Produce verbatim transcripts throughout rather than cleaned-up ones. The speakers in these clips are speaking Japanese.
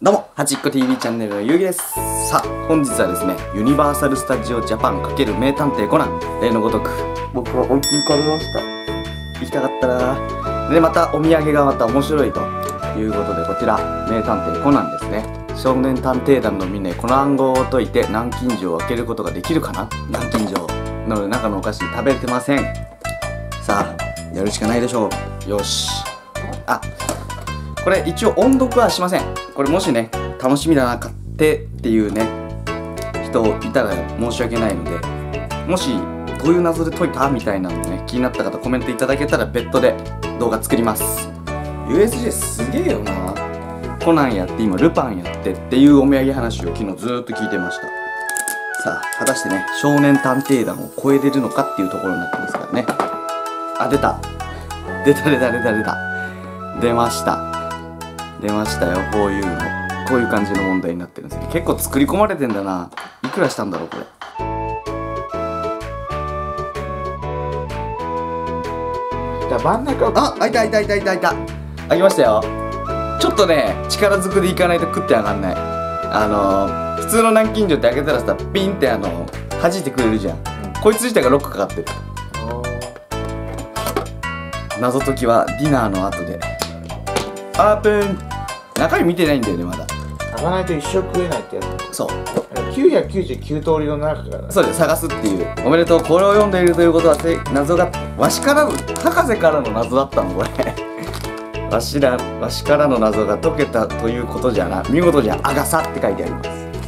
どうも、はちっこ ティーブイ チャンネルのゆうぎです。さあ、本日はですね、ユニバーサル・スタジオ・ジャパン×名探偵コナン、例のごとく、僕は追いつかれました。行きたかったな。で、またお土産がまた面白いということで、こちら、名探偵コナンですね。少年探偵団のみんなにこの暗号を解いて南京錠を開けることができるかな。南京錠なので中のお菓子食べてません。さあ、やるしかないでしょう。よし。あ、これ一応音読はしません。これもしね、楽しみだな、買ってっていうね、人いたら申し訳ないので、もしどういう謎で解いたみたいなのね、気になった方コメントいただけたら別途で動画作ります。ユーエスジェー すげえよな。コナンやって今ルパンやってっていうお土産話を昨日ずーっと聞いてました。さあ、果たしてね、少年探偵団を超えれるのかっていうところになってますからね。あ、出た出た出た出た出た出ました出ましたよ。こういうのこういう感じの問題になってるんですけど、結構作り込まれてんだな。いくらしたんだろうこれ。 じゃあ真ん中を、 あ、開いた開いた開いた開いた開いた開きましたよ。ちょっとね、力ずくでいかないと食って上がんない。あのー、普通の南京錠って開けたらさ、ピンってあのー、弾いてくれるじゃん、うん、こいつ自体がロックかかってる。謎解きはディナーの後で。オープン。中身見てないんだよねまだ。 開かないと一生食えないってやつ。 そう、 きゅうひゃくきゅうじゅうきゅう通りの中からそうで探すっていう。おめでとう。これを読んでいるということは謎がわしからの博士からの謎だったのこれわしらわしからの謎が解けたということじゃな。見事じゃあがさって書いてあります。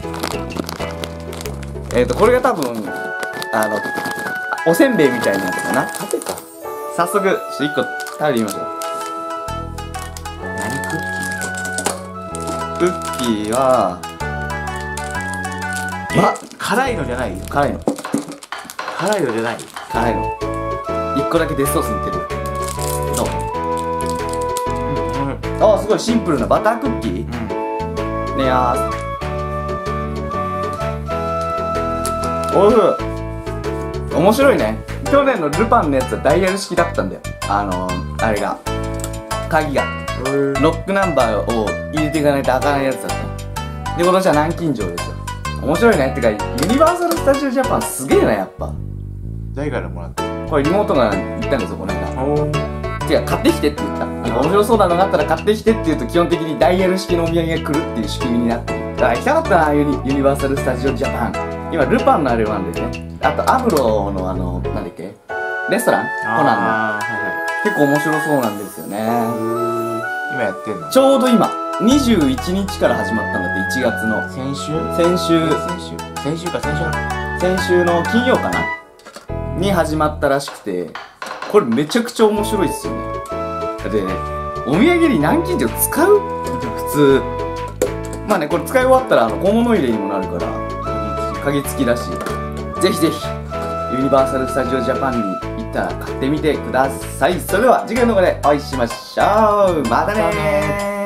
えっとこれが多分あのおせんべいみたいなやつかな。 縦か。 早速ちょっといっこ食べてみましょう。 何クックッキーはキー？あ、辛いのじゃない？ 辛いの辛いのじゃない？ 辛いのいっこだけデスソース塗ってる。どう？ うんうん。 ああ、すごいシンプルなバタークッキー。 うん。 ねやーおいしい。面白いね。去年のルパンのやつはダイヤル式だったんだよ。あのー、あれが鍵がロックナンバーを入れていかないと開かないやつだった。で、今年は南京錠ですよ。面白いね。ってかユニバーサル・スタジオ・ジャパンすげえなやっぱ。 誰からもらったの？ これ妹が言ったんですよこの間。 おー。 てか買ってきてって言った。なんか面白そうなのがあったら買ってきてって言うと基本的にダイヤル式のお土産が来るっていう仕組みになってる。だから行きたかったなユニ、ユニバーサル・スタジオ・ジャパン。今ルパンのあれもあるんでね。あとアムロのあのなんだっけレストランコナンの。 あー、はいはい。 結構面白そうなんですよね。 今やってんの？ ちょうど今にじゅういちにちから始まったんだって。いちがつの先週？ 先週先週先週か先週なの？ 先週の金曜かなに始まったらしくて、これめちゃくちゃ面白いっすよね。でね、お土産に南京錠使う普通。まあね、これ使い終わったらあの小物入れにもなるから鍵付きだし、ぜひぜひユニバーサル・スタジオ・ジャパンに行ったら買ってみてください。それでは次回の動画でお会いしましょう。またねー。